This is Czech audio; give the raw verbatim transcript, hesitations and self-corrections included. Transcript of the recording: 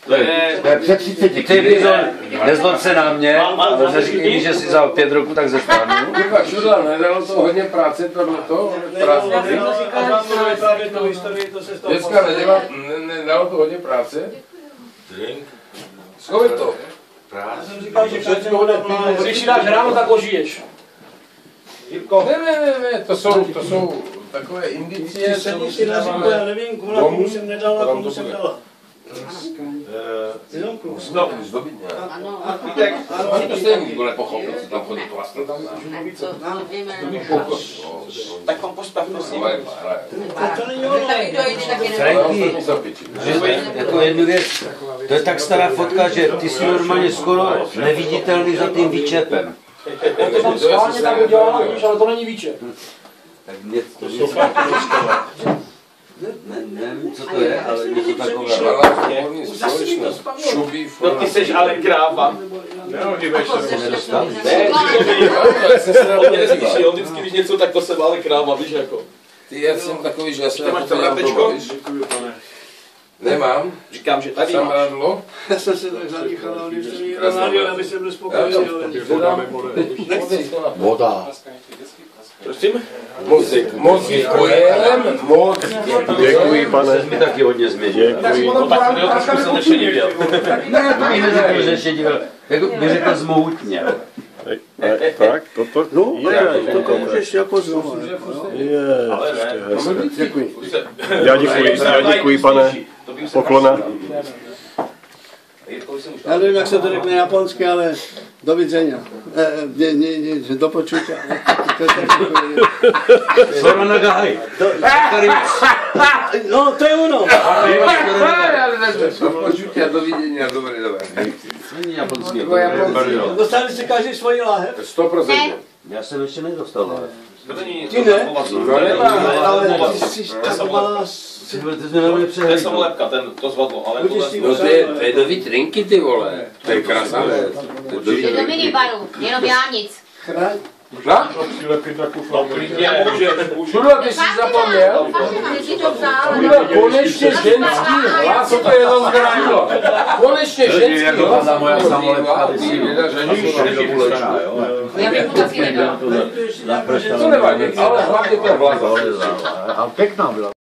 To je, to je před třiceti. Ty Bizon, nezlob se na mě, neříkej mi, že si za pět roku tak zestanu. Kurva, Šudla, nedalo to hodně práce, tohle to? Dneska nedalo to hodně práce? Schovej to. Já jsem říkal, že když si dáš ráno, tak ožiješ. Ne, ne, ne, ne, to jsou, to jsou takové indicie. Ty jsem si nazvím, já nevím, komu jsem nedala, komu jsem dala. No, zdobit nějak. Ano, ale to stejně nikdo nepochopil, co tam chodí vlastně. Tak vám postavme si. Franky, jako jednu věc, to je tak stará fotka, že ty jsi normálně skoro neviditelný za tím výčepem. Já to tam schválně tak udělala, víš, ale to není výčep. Tak mě to ne, nevím, co to je, ale něco takového. No ty seš ale kráva. Jste nedostali? Ne, on vždycky, když něco, tak to jsem ale kráva, víš jako. Ty, já jsem takový, že já jsem máš tam lepečko? Nemám. Říkám, že tady Sam máš. radlo. Já jsem se tak zadýchal, ale když jsem někdo nadil, aby jsem byl spokojený. Nechci. Voda. Prosím? Mozik. Mozik kojem. Mozik. Děkuji, pane. Mi taky hodně změnil. Děkuji. No tak to trošku jsem nešedivil. Ne, to mi neřekl, že šedivil. Jako by řekl zmoutněl. Tak, toto, No, je, to můžeš jako znovu. je, hezké. Děkuji. Já děkuji, já děkuji, pane. Poklona. Já nevím, jak se to řekne japonsky, ale do vidzenia. Ne, ne, ne, do počutí. Skoro na gahaj. No, to je ono. Do počutí a do vidění a dobrý, dobrý. Není japonský. Dostali jste každý svoji láhev? sto procent. Já jsem ještě nedostal, ale... Ty ne? No nemá. Ale ty jsi taková... Ty jsi velmi To je přehlídl. samolepka, ten, to zvadlo, ale tohle... No to je, to je do vitrinky, ty vole. To je krásná věc. To je Do minibaru, jenom já nic. Chraň. Na? Klidně, může, může. Šudla, ty jsi zapomněl? Šudla, konečně ženský hlas, co to je za zgránilo? Konečně ženský hlas. Moja samolepka, ty si věda, že Já bych mu taky nedal. to nevadí, ale hlavně ten hlas. A pěkná byla.